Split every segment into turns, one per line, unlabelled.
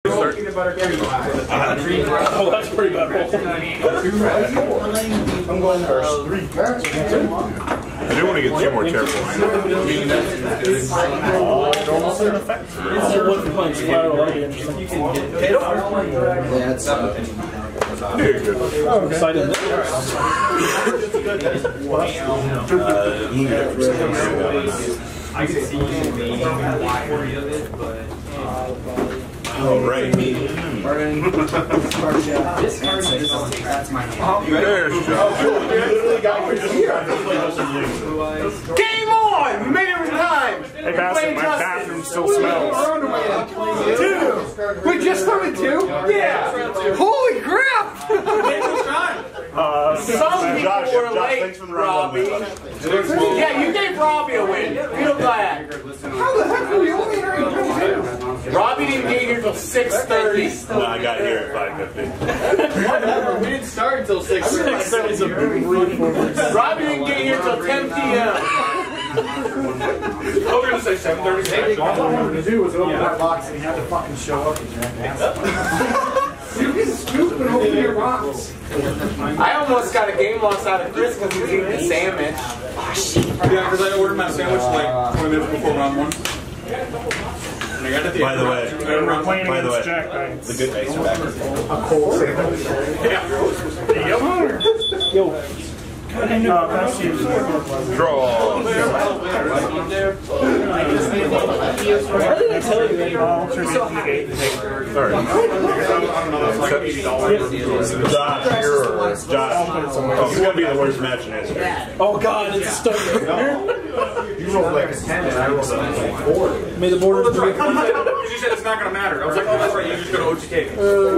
Oh, that's pretty bad.
I'm going first.
I do want to get 2 more chair points.
Almost an effect.
Yeah, it's
I'm excited.
I could see you being worried of it, but.
Oh, right.
This card that's my hand.
There's Joe.
Game on! We made it every time!
Hey, Bastard, my bathroom still smells.
2! We just started 2? Yeah! Holy crap! Some people were late, Robbie. Yeah, you gave Robbie a win. Feel glad. How the heck were we only entering 2? Robbie didn't get here till 6:30.
No, I got here at 5:50.
We didn't start until 6:30.
6:30 is a big read for me.
Robbie didn't get here till 10 p.m.
I was gonna say 7:30.
All I wanted to do was open that box and he had to fucking show up and jackass. You can scoop and open your box.
I almost got a game loss out of Chris because he was eating a sandwich.
Yeah, because I ordered my sandwich like 20 minutes before round 1.
By the way,
We're playing against Jack-Knights.
the good Knights are back.
A cold sandwich.
Yo. That's you.
Draw.
Why did I tell you that?
Sorry. Josh, Josh, this is going to be the worst match in history.
Oh God, it's starting.
You rolled like a 10 and I rolled like a 4.
May the border be.
Because you said it's not gonna matter. I was like, oh, that's right. You just go to OTK.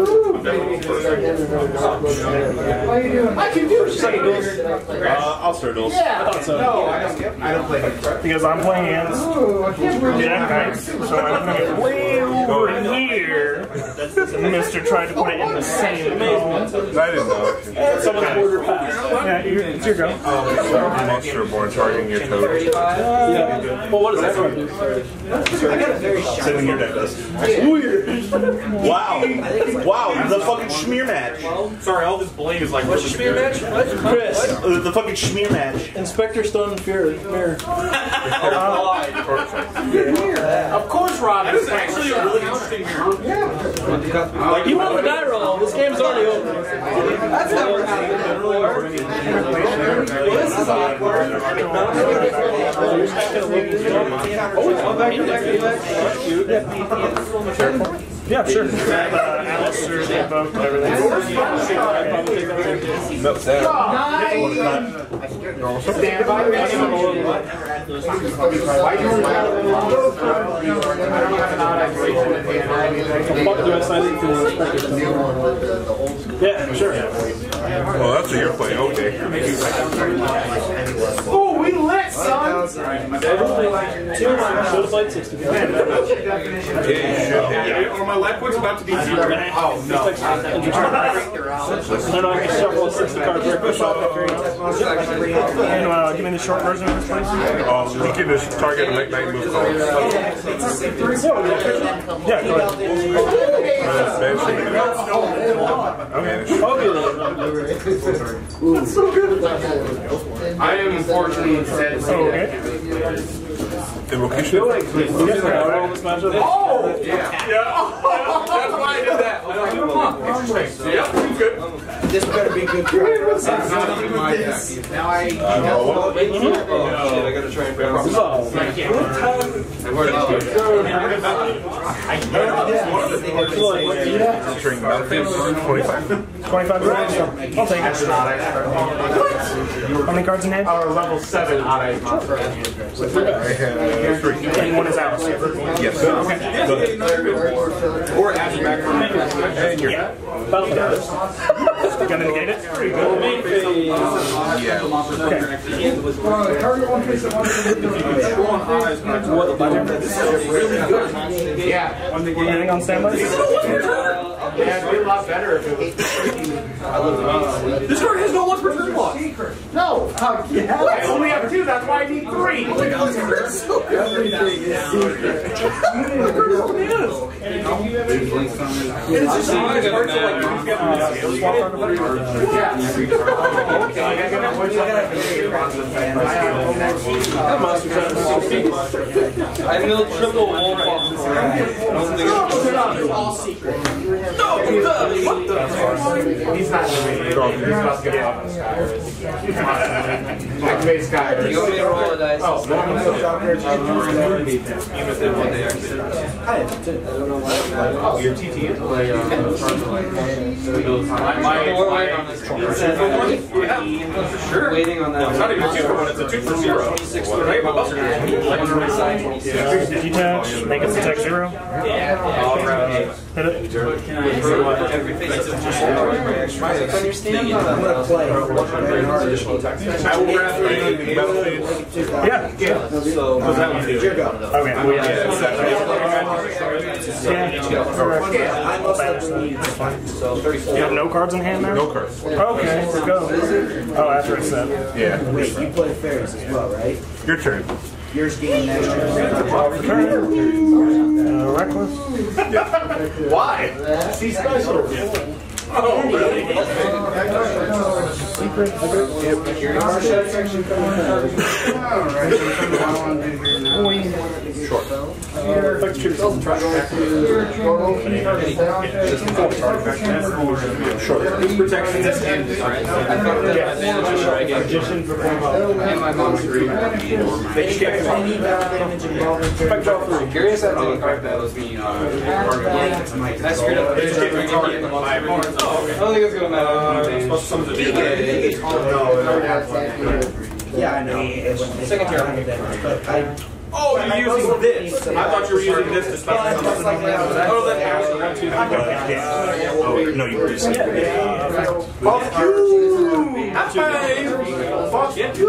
I can do shit.
I'll start those.
Yeah.
I thought so.
No, I don't play it.
Because I'm playing against Jack-Knights, so I'm going to get way over here. Mr. tried to put it in the same column.
I didn't know.
Someone's border pass. Yeah, it's your go.
Monster born targeting your toad.
Yeah. Well, what does that do?
Same thing your deck does.
Weird.
Wow. Wow, the fucking schmear match.
Sorry, all this blade is like really
Spear match?
Chris,
The fucking schmear match.
Inspector Stone and Fury. Mirror.
Of course, Robbie.
That is actually a really interesting mirror.
Like, you want the die roll. This game's already over.
That's never happened. This is awkward.
Yeah, sure. Alistair, the Invoked, everything.
No, Sam.
Stand by me.
Yeah, sure.
Well, that's what you're playing. Okay.
Oh, we lit, son.
Should have played 60.
Or my life point's about to be 0.
Oh, no. No, I can shuffle a 60 card break. Push off after and give me the short version of this, please.
You can just target a Mekk-Knight move call.
Yeah, go ahead.
That's so good. I am unfortunately instead.
Okay.
Invocation.
Oh!
Yeah. That's why I did that. Interesting. Yeah, good.
This better be good. Now I
gotta try and grab
Entering Battlefield 25.
25 grand? I'll take it. How many cards in hand?
Level 7 out of
Anyone is out.
Yes. Okay.
or add back from
Yeah. Battlefield. Gonna negate it? Pretty good.
Yeah.
Okay.
What the budget? This is really good.
Yeah.
Anything on standby?
Yeah, it'd be a lot better if it was freaking.
This card has no once per turn block.
No! I only have 2, that's why I need 3!
It's just hard to I milled triple wolf off this
All secret.
No! What the?
He's not doing it. He's about to get off on Skyward. Activate Skyward.
You want me to roll a dice?
Oh, your TT is
Sure. Waiting on that.
It's not even 2 for 1, it's a 2 for 0.
Detach, make it attack 0. Hit it.
I'm gonna play.
I will grab 3 battlefield.
Yeah.
So,
What does that one do?
Yugioh.
Okay. You have no cards in hand there?
No cards.
Okay, let's go. Oh, after it's set.
Yeah.
Wait, you play fairies as well, right?
Your turn.
Yours game next turn.
Reckless.
Why? See special.
Oh, really?
Secret.
Short.
Protection this end, right? And my monster. Curious how many card battles me. I screwed up. I don't think it's gonna matter.
Yeah, I know.
Second tier.
But I.
Oh, you're using this. I thought you were using this to stop. Oh, that's Oh, no, you just.
Fuck you! Fuck you!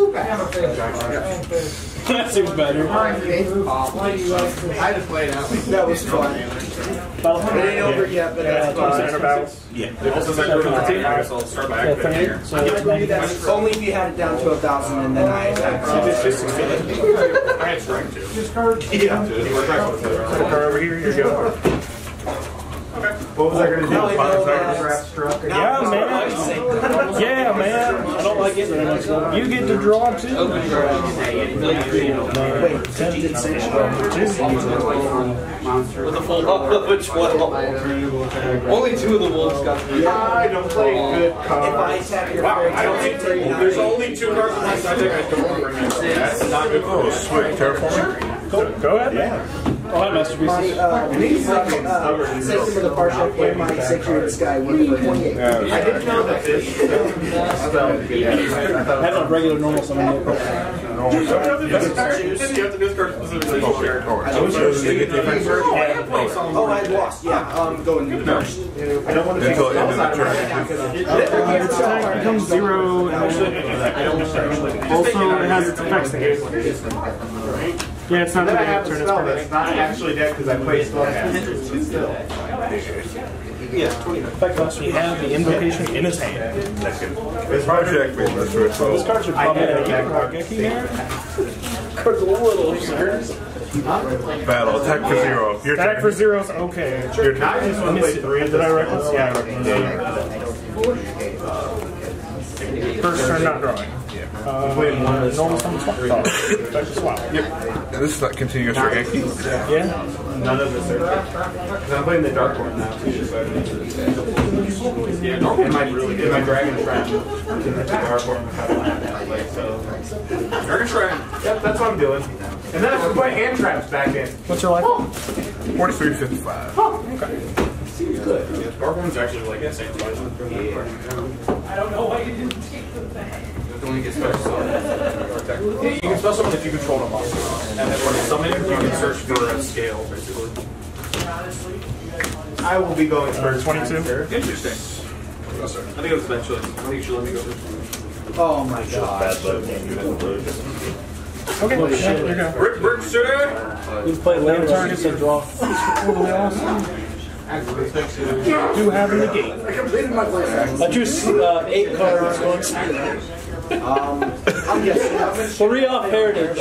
That seems better.
I just played out.
That was fun. It ain't over yet, but
Yeah.
Also, I guess I'll start by activating here.
that's only if you had it down to 1,000 and then I attacked.
I had strength too.
Yeah.
Put a card over here, you go.
What was I going to do?
Yeah, man. Yeah, man. I don't like it. You get to draw too.
Wait, tempted
With a full up of a 12. Only 2 of the wolves got through.
I don't play good
If I
cards.
attack your
Wow,
fairy,
I don't think there's only 2 cards in my side deck I don't remember. That's not good. Oh, sweet. Terraforming?
Go ahead. Yeah. I'll have masterpieces.
Same thing with the partial play my Sacred Sky win for 28.
I didn't know that this
Have a regular normal summon.
Oh,
Oh, I lost. Yeah, going first.
I don't want to take
Until the end of the turn.
Its attack becomes 0. Also, it has its effects against it. Yeah, it's not
Then I
that
have a
turn.
spell that's not actually dead because I play spellcasters still.
He had the invocation in his hand.
It's project me. Let's do it.
This card should probably be a Geki man. Card's a little absurd.
Battle. Attack for 0. Your
Attack
turn.
for 0 is okay.
You're not just
Let me see. Did I reckless? Yeah, I reckless. First turn not drawing. Normal summon swap. Special swap.
Yep. And this is not continuous for Yankee.
Yeah.
None of the search. Because I'm playing the Dark One now too. So and my Dragon Shrine. The Dark One. Dragon Shrine. Yep, that's what I'm doing. And then I can put hand traps back in.
What's your life?
43.55.
Oh, okay. Seems good.
Dark One's actually like insane.
I don't know why you didn't take the bag. You can spell someone if you control them also. And then when you summon it, you can search for a scale, basically. I will be going
For 22.
Interesting. I think it was eventually. I think you should let me go first.
Oh my god.
Okay, yeah, you're good.
Rick Shooter!
He's playing later targets and draw.
Totally awesome. Do have in the game.
I completed my playset. I drew 8 cards once. I'm guessing 3 off Heritage.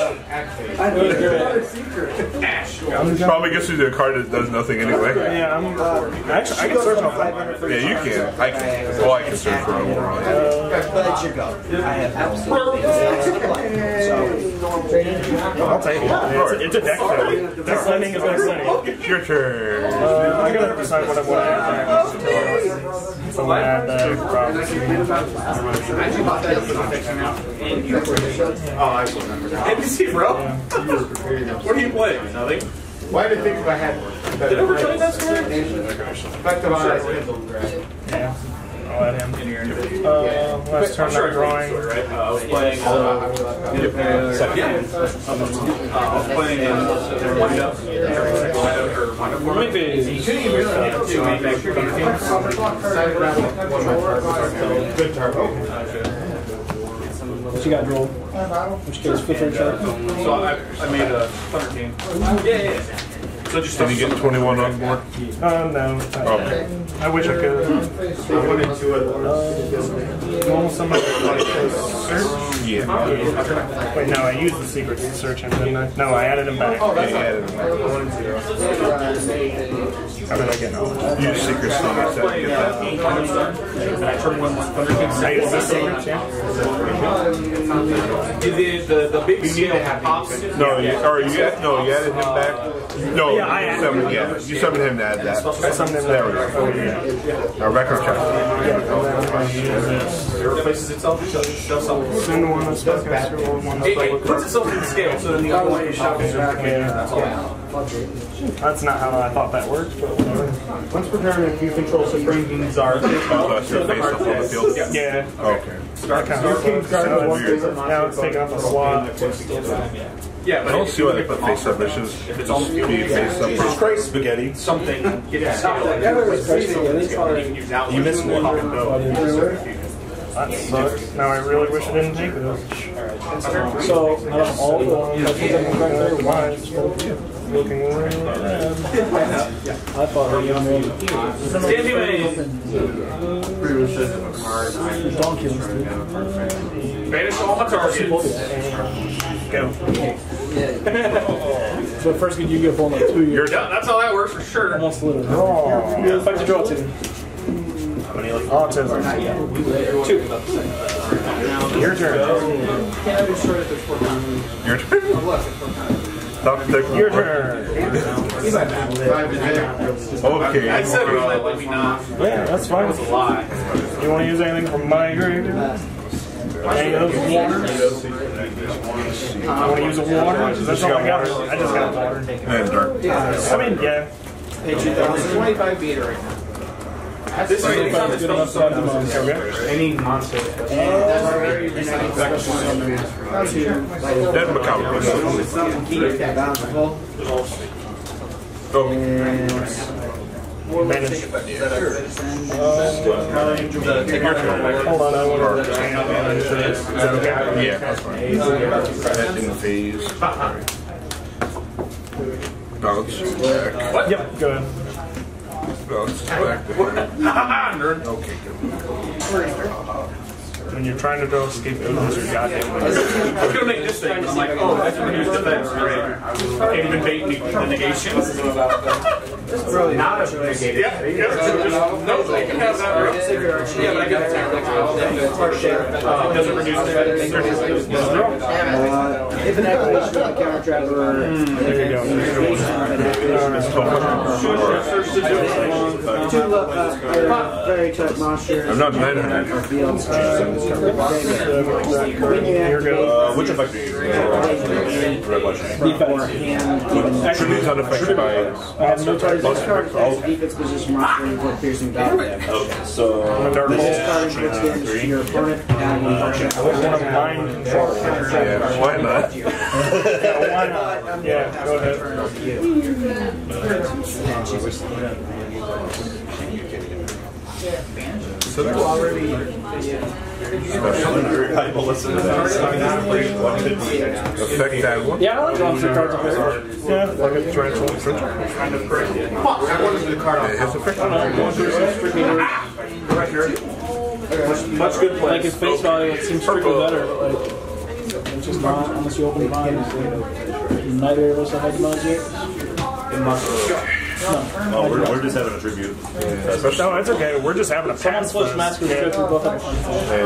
Probably gets you the card that does nothing anyway.
Yeah, actually, I can search off that.
Yeah, you can. I can. Well, I can search for them.
But it should go. I have absolutely
I'll take it. It's a deck building. Deck building is like saying.
Your turn.
I gotta decide what I want to add back. So I add that.
NBC, bro? What are you playing? Nothing?
Why did I think if I had
Did I ever tell you that story?
effective eyes?
Yeah. I'll add him. Last turn I'm drawing.
I was playing.
Maybe.
Good turbo. What you got, Joel? Which case, 5th rank shark?
So I made a Thunder King. Yeah. So just
Did you get 21 on board?
No.
Okay.
I wish I could. Normal summon like search?
Yeah.
Wait, no, I used the secret to search him, didn't I? No, I added him back.
Yeah, you added them.
How did I get no?
Use secret sting get that.
I used the secret, yeah.
The big scale pops.
No, you added him back. No,
Yeah, I added him.
you summoned him to add that.
I summoned him
There we
back.
go.
Oh, yeah.
A record check.
It replaces itself.
Send one that's spellcaster or one that's
It puts itself in the scale, so then the other one is shocking. That's all.
That's not how I thought that worked, but whatever.
Once per turn, if you control Supreme King's Art,
That's your face up on the field.
Yeah.
Okay.
That kind of now it's taking up a slot.
Yeah,
I don't see why they put face up. It should just be face up. It's great spaghetti.
something. Get a scale.
You missed one.
That sucks. Now I really wish I didn't take those.
so all the ones
Looking really bad.
I thought were young ones.
Standing Wave.
Donkeys.
Banish all my targets.
Go.
So first good Yugioh for like 2 years.
Yeah, that's how that works for sure.
Almost literally. If I could draw 2.
Autism.
2.
Your turn.
Your turn.
Your turn.
Okay.
I said we let me not.
Yeah, that's fine.
That was a lie.
You want to use anything from my grave? Any of those waters? I want to use a water. That's all I got. I just got water.
And dark.
I mean, yeah.
25 beater right now.
This is
Any monster.
Dead macabre.
Vanish. Hold on, I want to. Is that okay?
Yeah, that's fine. That in the phase. Bounce back.
Yep, go ahead.
Bounce back.
Nerd.
Okay, good.
When you're trying to go escape those, you're goddamn.
I was gonna make this thing. I'm like, oh, that's reduced defense. Great. Can't even bait me the negation.
It's really not a negated.
Yeah. No, they can have that. Right? Yeah, but I got attack. Doesn't reduce defense.
If an activation of the counter traveler.
There you go.
Two very tough monsters.
I'm not denying that.
Here goes.
Which effect do you use? Red light. Should be unaffected by
Most defense position monster with piercing damage.
So
Dark
This
Hole.
is starting to extend to your opponent.
I want to mind control.
yeah, why not?
Yeah, why not? Yeah, go ahead.
Special very valuable listen to that. Effect that one.
Yeah, I like monster cards up there. Yeah, like a tarantula. Kind of crazy.
Fuck, I wanted to do the card on
His effect.
Much good play. Like his face value, it seems strictly better, but like, it's just not, unless you open the mind. Neither of us have had the most yet.
Oh, we're just having a tribute.
No, it's okay. We're just having a pass.
Switch master we both have a fun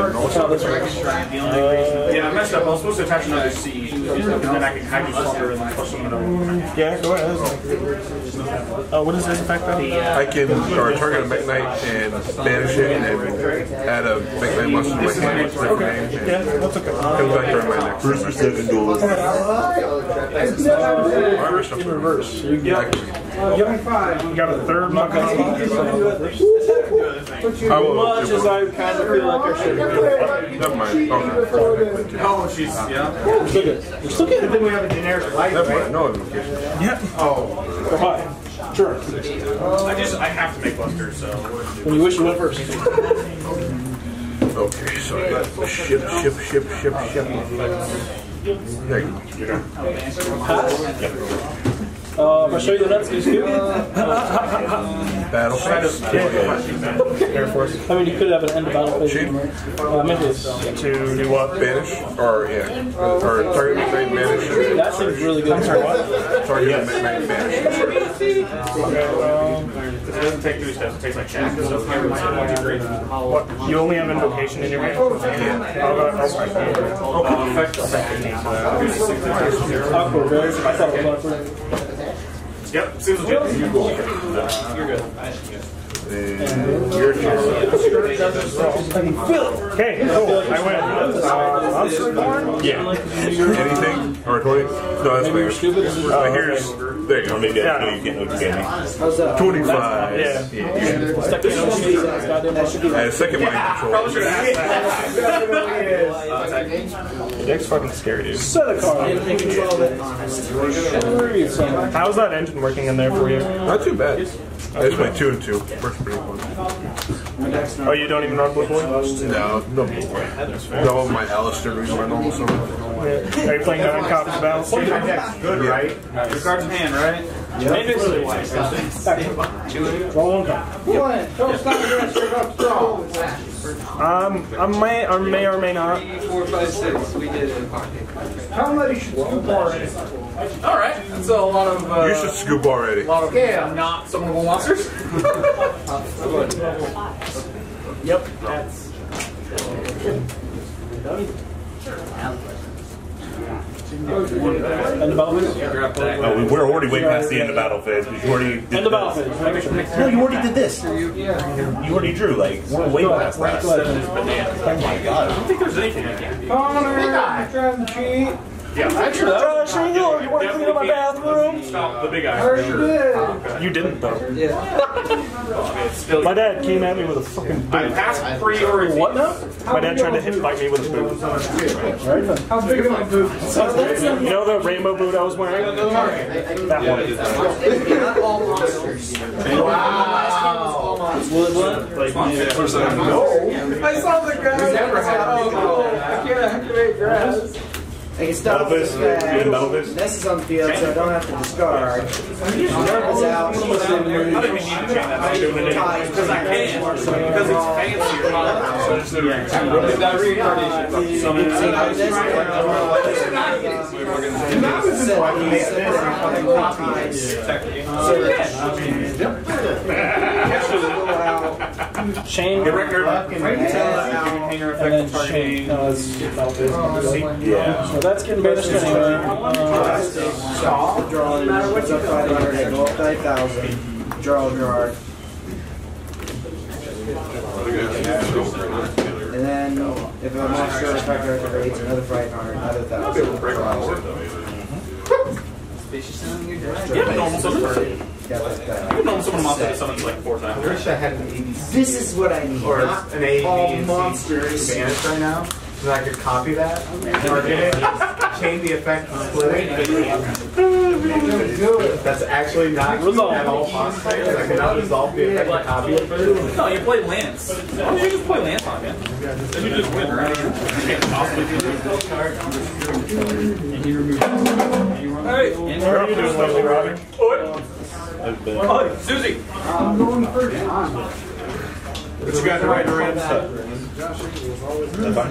Yeah, I messed up. I was supposed to attach another seed, and then I can kind of flutter and push them over. Yeah, go ahead. What is this effect though?
I can target a Mekk-Knight and banish it, and then add a Mekk-Knight monster to my hand with a different name.
Yeah, that's okay.
Comes back during my next first or second duel.
In reverse. You got a third Mekk.
I will.
Much as I kind of feel like I should.
Never mind.
Oh, she's, yeah.
We're still good. We're still good.
But then we have a generic light,
Never
right?
mind. No invocation.
Yeah.
Go high. Sure.
I have to make busters, so.
When you wish you went first.
Okay, so I got ship. There you go.
If I show you the nuts, can you scoop?
Battle phase.
Air Force.
I mean, you could have an end of battle phase.
Cheat.
Memphis.
To do what?
Banish? Or, yeah. Or target Mekk-Knight banish.
That seems really good.
Target Mekk-Knight banish.
Okay, it doesn't take 3 steps, it takes like check. What? You only have invocation in your hand?
Awkward, right? I thought it was awkward.
Yep, seems legit.
You're good.
Your turn.
Okay, cool. I win. Monster Born? Yeah.
Anything? Or 20? No, that's
Maybe you're
fair.
stupid. This is
Here's. There you go. Maybe
Yeah.
you get no game.
How's that?
25.
Yeah.
stuck in on the goddamn that should be
And second mind control.
Deck's fucking scary, dude.
set a card.
How's that engine working in there for you?
Not too bad. I just played 2 and 2. Works pretty fun.
Oh, you don't even run Blue Boy?
No boy. No, my Alistair is my normal summon.
Are you playing that on Cops Balance?
Good, right?
Your card's in hand, right?
Draw one card.
I may or may not.
4, 5, 6. We did it.
How many should scoop already?
All right. That's a lot of.
You should scoop already.
A lot of not summonable monsters.
Yep.
End of battle phase?
Oh, we're already way past the end of battle phase. You already did
End of battle phase.
No, you already did this. You already drew. Like, we're way past that. Oh my god.
I don't think there's anything I can do.
Connor, trying to cheat.
Yeah, actually,
You want to clean up my bathroom?
stop the big eye.
Heard you did.
You didn't, though. My dad came at me with a fucking
I
boot.
passed 3 or
What now? My dad tried to hit bite me with a boot.
How big of my boot?
You know the rainbow boot I was wearing? That one.
Not all monsters.
Wow. I saw the grass. I can't activate grass.
I can stop this guy. Ness is on the field, so I don't have to discard. Nerva's out.
I don't even need to change that. I'm doing it anyway. Because I can. Because it's fancier. That reincarnation.
Chain.
Get record.
Hanger effect targeting.
Yeah.
So that's getting banished anyway.
Drawing. What's up 500? Go up 5,000. Draw a card. And then, if a monster or effect activates, another 500, another 1,000.
You have a normal summon. You have a normal summon monster that summons like 4 times.
This is what I need.
Or
Not
an A, B,
all
and C
monsters.
Spanish right now. So I could copy that, mark it, change the effect to split. That's actually not at all possible. I cannot resolve the effect and copy it first.
No, you play Lance. Why don't you just play Lance on it? Then you just win, right? You can't possibly do this. And you remove it. Alright.
How are you doing lately, Robbie?
Oh, Susie!
I'm going first.
But you got the right around stuff.
That's fine.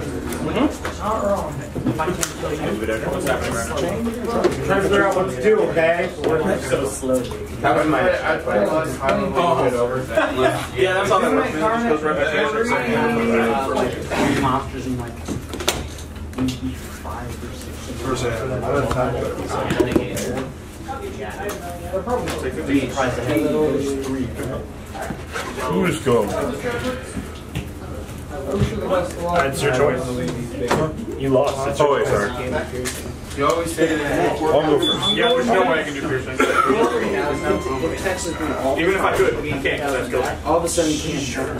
Trying to figure out what to do, okay?
So slowly.
That was my.
Yeah, that's all that works. It just goes right back to
monsters in like 5 or 6.
Who's go? That's your choice. You lost. It's always hard.
You always say that.
I'll go first.
Yeah, there's no way I can do piercing. Even if I could, you can't because that's good.
All of a sudden, you can't.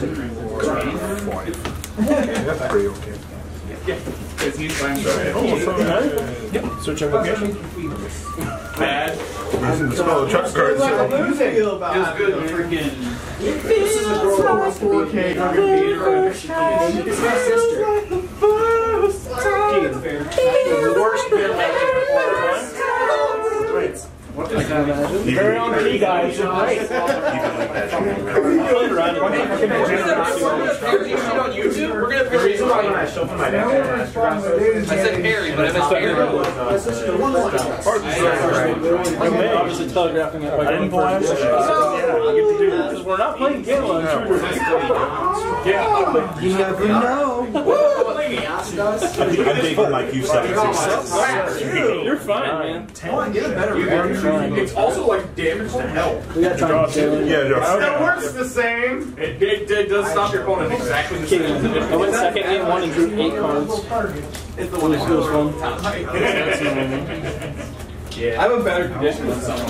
That's pretty okay.
Yeah. It's used by
Search invocation.
bad.
Using the spell of truck cards.
It's good. Freaking.
This is a girl who wants to be 4K.
It's my sister.
The worst beer very on key, guys. You're great.
You on YouTube? We're gonna figure it out. I said Harry, but I meant Harry.
Obviously telegraphing it. I didn't pull out. Because we're not playing Gauntlet.
Yeah. You never know.
I'm taking like you 7
You're fine, man.
Get a better
It's also like damage to hell.
We got time to
Yeah,
It works the same.
It does stop your opponent exactly the same.
I went second game 1 and drew 8 cards.
It's the one that goes one. Yeah. I have a better condition than someone.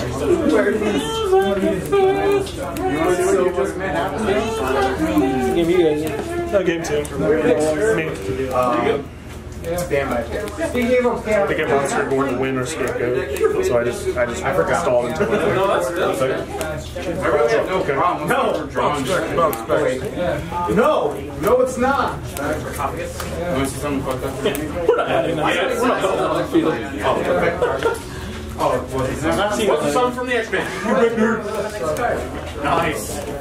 Game you guys.
Game 2. Me.
Stand by.
I think I'm monster going to win or scapegoat. So I just stalled until I
No, that's good. I really have no problem.
No, it's not.
We're not adding that. We're not going
What's the song from the X-Men? Nice.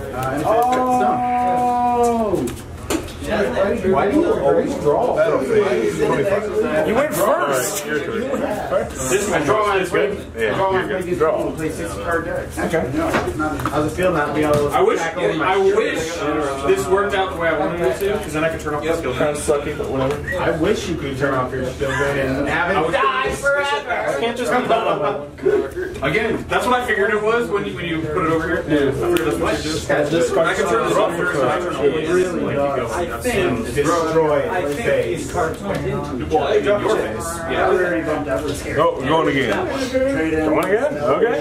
Why do you always draw?
You went first.
This is my draw line is good.
Play 6-card decks. Okay. How's it feel not to be able to
I wish this worked out the way I wanted it to, because then I could turn off the skill.
Kind of sucky, but whatever.
I wish you could turn off your skill gun and have it
Die forever!
I can't just be done on
Again, that's what I figured it was when you put it over here. I figured that's what you do. I can turn this off first, and I turn it
really destroy face.
your face. Yeah.
Oh, we're going again. Going again? Okay.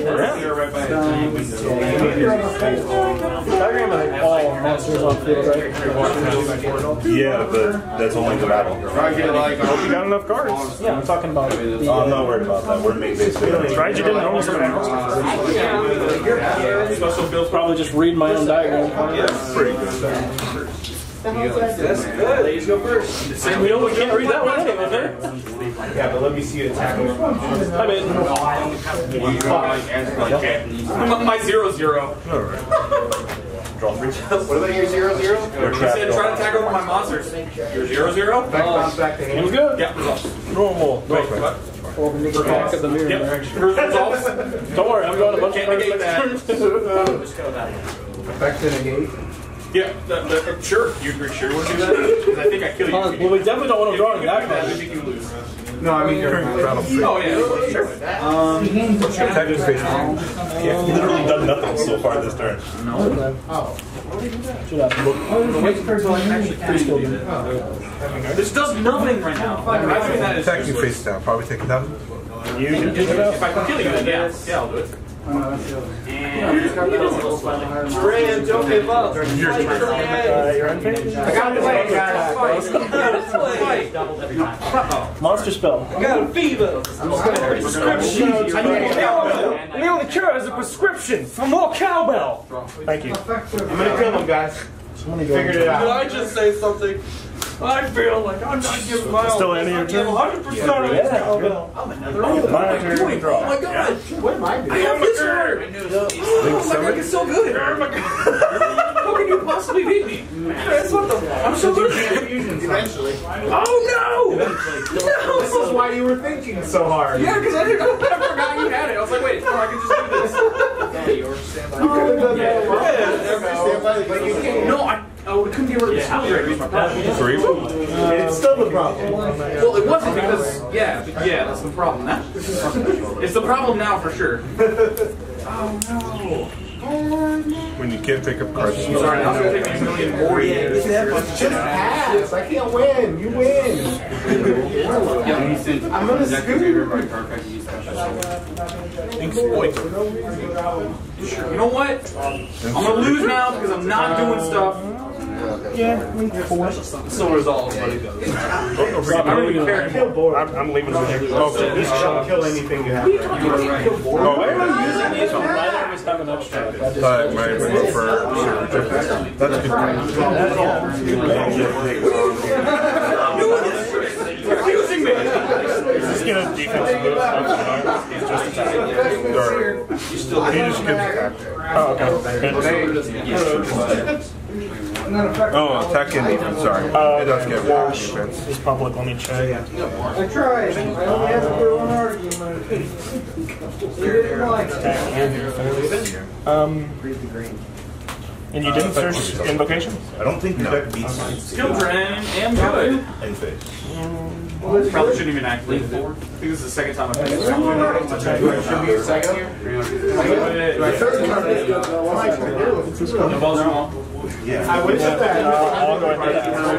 Diagram of all monsters on field, right?
Yeah, but that's only the battle.
I get like,
I hope you got enough cards.
Yeah, I'm talking about the.
I'm not worried about that. We're main based.
Right, you didn't know somebody else.
special builds.
Probably just read my own diagram.
Pretty good.
That's good. Ladies go first.
We can't read that one anyway, okay?
Yeah, but let me see you attack him.
I mean,
My 0/0.
Draw 3.
What about your 0/0?
You said try to attack over my monsters. Your 0/0?
Back to
it
him.
was good.
Yeah, results.
Normal.
Wait, what?
Back of the mirror.
Yep. Results.
Don't worry, I'm going a bunch of
Can't negate that.
Back to negate.
Yeah, sure. You sure want to do that? Because I think I kill you.
Well, we definitely don't want to draw it back
I
then.
think you lose.
No, I mean you're
Oh, yeah, sure.
Attacking space. Yeah, literally done nothing so far this turn.
Should have.
This does nothing right now. Like, I think that is
Attacking face down. Probably take it down.
If I can kill you, then yeah, I'll do it. Duran, don't give up.
You're
I
got to play.
Monster spell.
I got a fever. Prescription.
I the only cure is a prescription for more cowbell. Thank you.
I'm gonna kill him, guys. Figured it out.
Did I just say something? I feel like I'm not giving my all.
Still any of your turn?
100% of it.
Cowbell.
Oh my god.
What am I doing?
I have this herb. Oh my god, it's so good. How can you possibly beat me? That's what the. I'm so good.
Eventually.
Oh no!
This is why you were thinking so hard.
Yeah, because I forgot you had it. I was like, wait, no, I can just do this. No, I couldn't get rid of the skill drain.
Three?
It's still the problem.
Well, it wasn't because, yeah, that's the problem. It's the problem now for sure. Oh no.
When you can't pick up cards.
Sorry, I was going to take a million more years.
Just pass. I can't win. You win. I'm gonna scoot.
You know what? I'm going to lose now because I'm not doing stuff.
Yeah,
So resolved, buddy.
I
don't even care anymore.
I'm leaving it here.
Okay.
Just don't kill anything you have.
Oh,
Why am I using these when I always have an extra?
my for that's good.
You're confusing me.
Just get a defensive move. Just attack.
You just get
Oh, okay.
Oh, attack and defense, sorry. It does get more defense.
This public, let me check.
I tried. I only have to put one argument. You didn't like it.
And you didn't search invocation?
I don't think the deck beats
Skill drain and good.
in face.
Probably shouldn't even activate it. I think this is the second time I've played this.
Should be a second here.
The balls are all.
Yeah.
I wish that.
I'll go ahead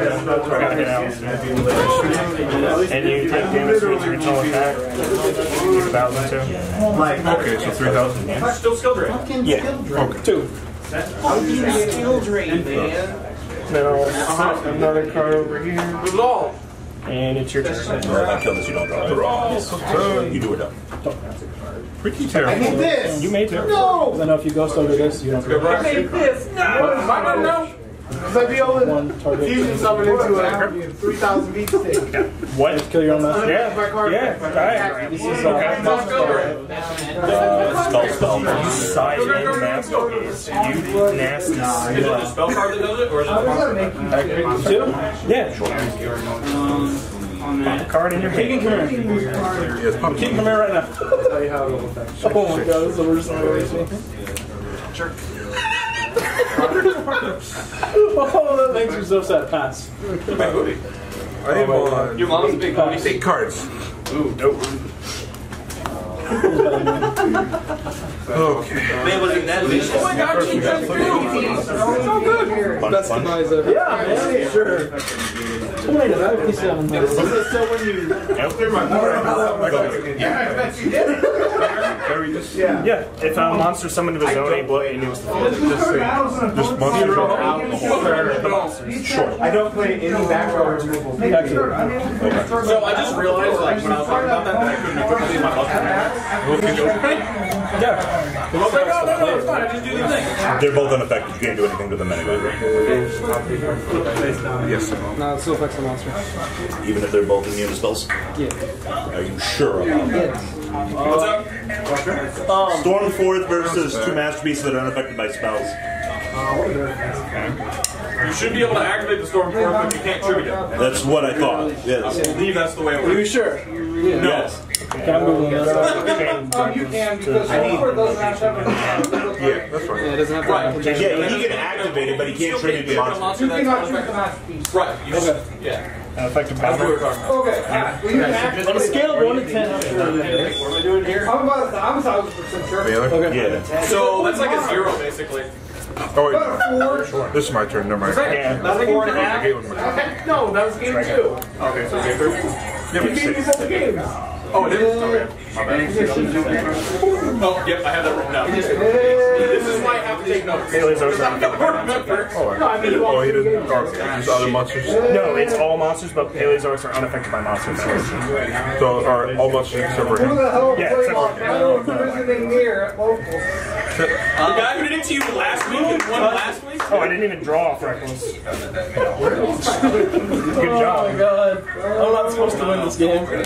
and you take damage to each original attack. You 1,000 too.
Okay, so 3,000 yen.
Still skill drain.
Yeah.
Okay.
2.
Skill drain, man.
Then I'll set another card over here.
Resolve.
And it's your turn.
If I kill this, you don't draw. You do it up. Pretty terrible.
I need this.
You may too.
No.
I know if you ghost over this, you don't have to.
I made this. No.
Because I'd be able to
One target.
fusion someone into a 3,000 beat stick.
What? Kill your own master?
Yeah. My card.
Yeah. Alright. This is
Spell.
You side in master is you nasty.
Is it the spell card that does it, or is it the monster?
2? Yeah. Pop a card in your hand. King, come here.
Yes, pop
King, come here right now.
I'll tell you how it will affect you.
Oh my god, this is the worst thing I've ever seen.
Sure.
Oh, that makes me so sad. Pass.
I am on.
Your mom's a big booty.
8 cards.
Ooh, nope.
Okay.
Man, was it that vicious? Oh my god, she's so good.
Best demise ever.
Yeah, man. Sure. Too late. I have PC on the
So when you.
Yeah, if a monster summoned to a zone, blow it into its
This monster
Sure. I don't play any background removal.
So I just realized, like, when I was talking about that I couldn't equip any of my monsters.
Yeah.
I was like, oh, no, it's fine. I just do these things.
They're both unaffected. You can't do anything to them anyway. Yes.
No, it still affects the monster.
Even if they're both immune to spells?
Yeah.
Are you sure about that?
What's up?
Stormforth versus 2 masterpieces that are unaffected by spells.
You should be able to activate the Stormforth, but you can't tribute it.
That's what I thought.
I
Yes.
believe that's the way it
Are you
works.
sure?
Yes.
Can I move on this?
You can because Stormforth doesn't have to have
Yeah, that's fine.
it doesn't have to have
Yeah, he can activate it, but he can't tribute the monster.
You cannot choose the masterpiece.
Right. You just, yeah.
Effective
That's what we were
power.
talking about.
Okay. Well, you can activate
On a scale of 1 to 10, I'm sure.
What am I doing here?
I'm 1,000% sure.
The other?
Okay.
Yeah.
So that's like a 0, basically.
Oh,
About a 4.
wait. This is my turn. Never mind.
Yeah.
That's like 4.5.
I gave him my turn.
No, that was game 2.
Okay, so game 3.
Yeah, but
You gave me
6.
both games.
Oh, it is? Okay. My bad. Oh, yep, I have that written down. This is why I have to take notes.
Paleozoic.
Oh, he didn't. There's other monsters.
No, it's all monsters, but Paleozoics are unaffected by monster effects.
So are all monsters except for him.
Yeah, except for
visiting here at local.
The guy who did it to you last week and won last week?
Oh, I didn't even draw Freckles. Good
Oh
job.
my god. I'm not supposed to win this game.
I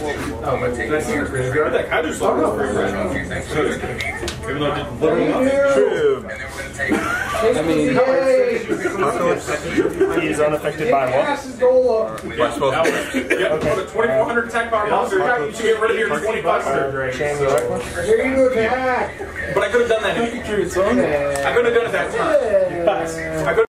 just saw this even though it didn't
I mean,
He is unaffected by what?
By spell.
Yep, put a 2400 attack power monster attack. You should get rid of your 2500.
Here you go, Jack.
But I could have done that. I could have done it that time. I could